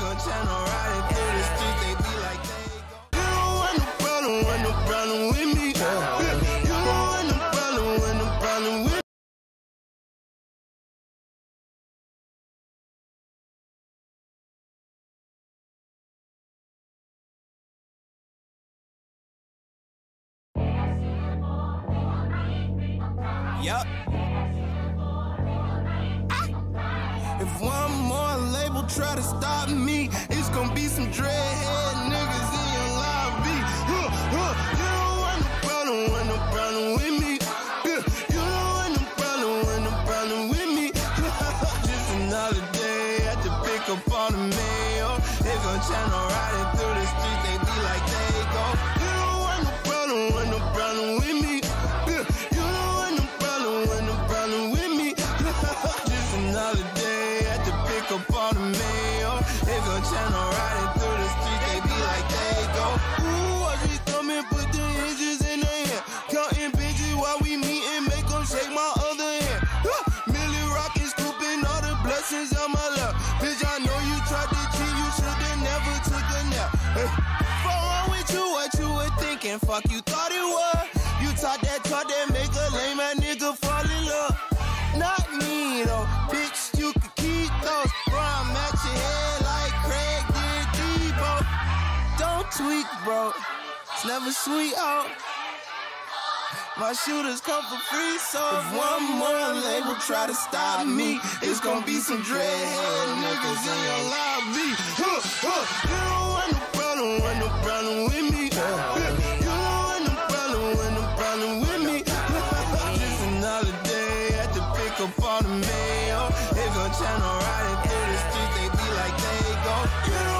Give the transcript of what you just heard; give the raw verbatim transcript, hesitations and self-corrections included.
gon' channel riding through the streets, they be like, they go. You don't want no problem, want no problem with me. You don't want no problem, want no problem with me. Yup. If one more label try to stop me, it's gonna be some dreadhead niggas in your lobby. Huh, huh. You don't want no problem, want no problem with me. Yeah. You don't want no problem, want no problem with me. Just another day at the pick up on the mail. They gon' channel riding through the streets, they be like, they go. You don't want no problem, want no problem with me. Yeah. You don't want no problem, want no problem with me. Just another day at the pick up on the mail. They gon' channel riding through the streets, they be like, they go. Ooh, I just come and put the hinges in their hand. Counting bitches while we meet and make them shake my other hand. Huh. Millie rockin', scooping all the blessings on my lap. Bitch, I know you tried to cheat, you should've never took a nap. Hey. What's wrong with you, what you were thinking? Fuck you thought it was. You taught that talk that make a lame ass nigga fall in love. Not me though, bitch, you can keep those. Bro, I'm at your head like Craig did Debo. Don't tweak, bro, it's never sweet out. My shooters come for free, so if one more label try to stop me, it's gonna be some dreadhead niggas in your lobby. Huh, huh. You don't want no problem, want no problem with me. You don't want no problem, want no problem with me. Just another day at the pick up on the mail. They gon' channel riding through the streets, they be like, they go. You don't